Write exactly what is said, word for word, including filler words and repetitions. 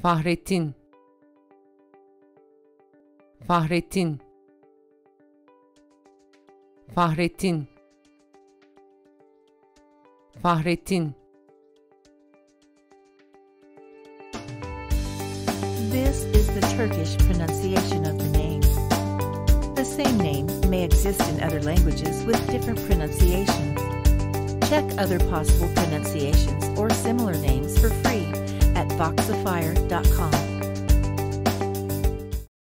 Fahrettin, Fahrettin, Fahrettin, Fahrettin. This is the Turkish pronunciation of the name. The same name may exist in other languages with different pronunciations. Check other possible pronunciations or similar names for free at voxifier dot com.